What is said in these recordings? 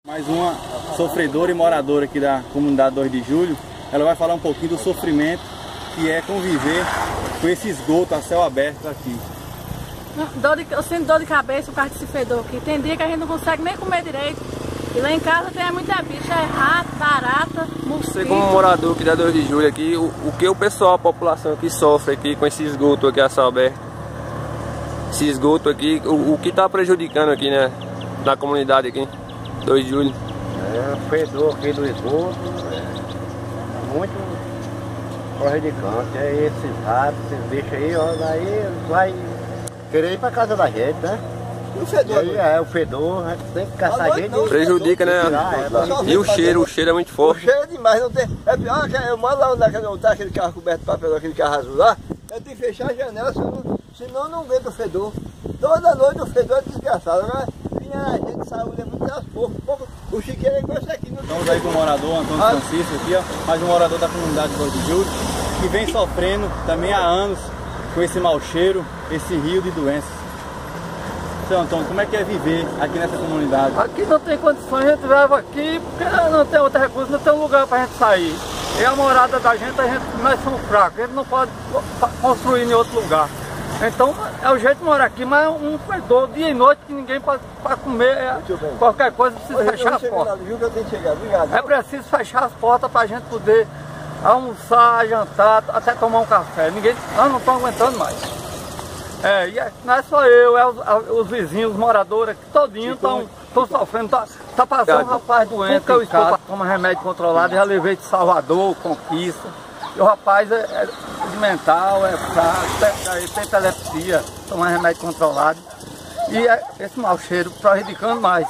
Mais uma sofredora e moradora aqui da comunidade 2 de Julho. Ela vai falar um pouquinho do sofrimento que é conviver com esse esgoto a céu aberto aqui. Eu sinto dor de cabeça por causa desse fedor aqui. Tem dia que a gente não consegue nem comer direito. E lá em casa tem muita bicha, é rato, barata, mosquito. Você como morador aqui da 2 de Julho aqui, o que o pessoal, a população aqui sofre aqui com esse esgoto aqui a céu aberto? Esse esgoto aqui, o que está prejudicando aqui, né, na comunidade aqui, 2 de Julho? O fedor aqui do esgoto é muito prejudicante. Esses ratos, esses bichos aí, ó, daí vai querer ir pra casa da gente, né? E o fedor? Aí, o fedor, a gente tem que caçar gente. Prejudica, né? E o cheiro é muito O forte. cheiro é demais, não tem. É pior que eu mando lá onde tá aquele carro coberto de papel, aquele carro azul lá. Eu tenho que fechar a janela, senão não aguenta o fedor. Toda noite o fedor é desgraçado, né? A gente de saúde é muito pouco. O chiqueiro é igual esse aqui. Estamos aí com o morador Antônio Francisco aqui, ó, mais um morador da comunidade 2 de Julho, que vem sofrendo também há anos com esse mau cheiro, esse rio de doenças. Seu Antônio, como é que é viver aqui nessa comunidade? Aqui não tem condições, a gente leva aqui porque não tem outro recurso, não tem um lugar para a gente sair. E a morada da gente, nós somos fracos, a gente não pode construir em outro lugar. Então é o jeito de morar aqui, mas é um fedor dia e noite que ninguém pode comer, qualquer coisa precisa fechar as portas. É preciso fechar as portas para a gente poder almoçar, jantar, até tomar um café. Nós não estamos aguentando mais. Não é só eu, os vizinhos, os moradores aqui, todinho estão sofrendo. Tá passando um rapaz doente que eu estou toma remédio controlado, já levei de Salvador, Conquista. E o rapaz é mental, é fraco, tem epilepsia, toma remédio controlado. E esse mau cheiro prejudicando mais.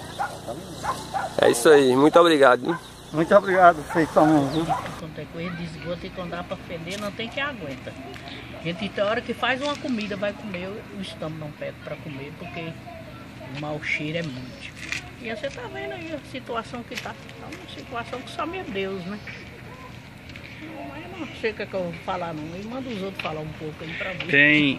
É isso aí, muito obrigado. Muito obrigado, vocês tomam. Quando é coisa de esgoto e quando dá para feder, não tem quem aguenta. A gente tem hora que faz uma comida, vai comer, o estômago não pede para comer, porque o mau cheiro é muito. E você tá vendo aí a situação que tá. É uma situação que só meu Deus, né? Mas eu não sei o que eu vou falar não. E manda os outros falar um pouco aí pra mim.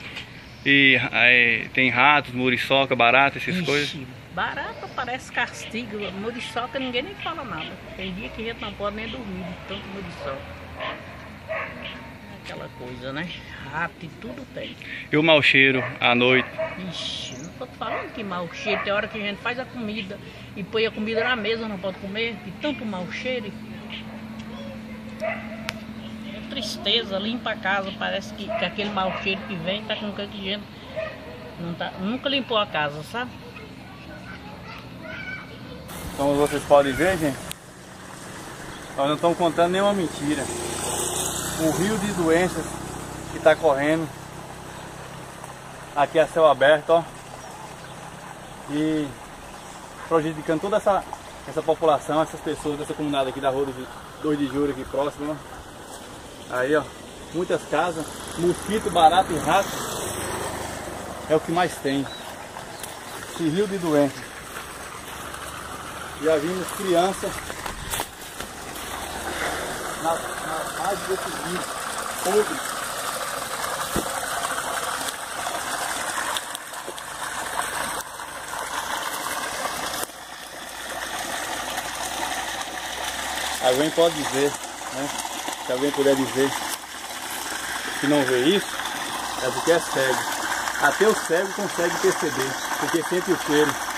Tem ratos, muriçoca, barata, essas coisas? Barata parece castigo, muriçoca ninguém nem fala nada. Tem dia que a gente não pode nem dormir de tanto muriçoca. Aquela coisa, né? Rato e tudo tem. E o mau cheiro à noite? Ixi, não tô falando que mau cheiro. Tem hora que a gente faz a comida e põe a comida na mesa, não pode comer. E tanto mau cheiro. É tristeza, limpa a casa. Parece que aquele mau cheiro que vem tá com que a gente nunca limpou a casa, sabe? Como vocês podem ver, gente, nós não estamos contando nenhuma mentira. O rio de doenças que está correndo aqui a céu aberto, ó, e prejudicando toda essa população, essas pessoas dessa comunidade aqui da rua 2 de Julho aqui próximo, ó. Aí, ó, muitas casas, mosquito, barata e rato é o que mais tem. Esse rio de doenças. Já vimos crianças na base desse rio podre. Alguém pode dizer, né? Se alguém puder dizer que não vê isso, é porque é cego. Até o cego consegue perceber, porque sente o cheiro.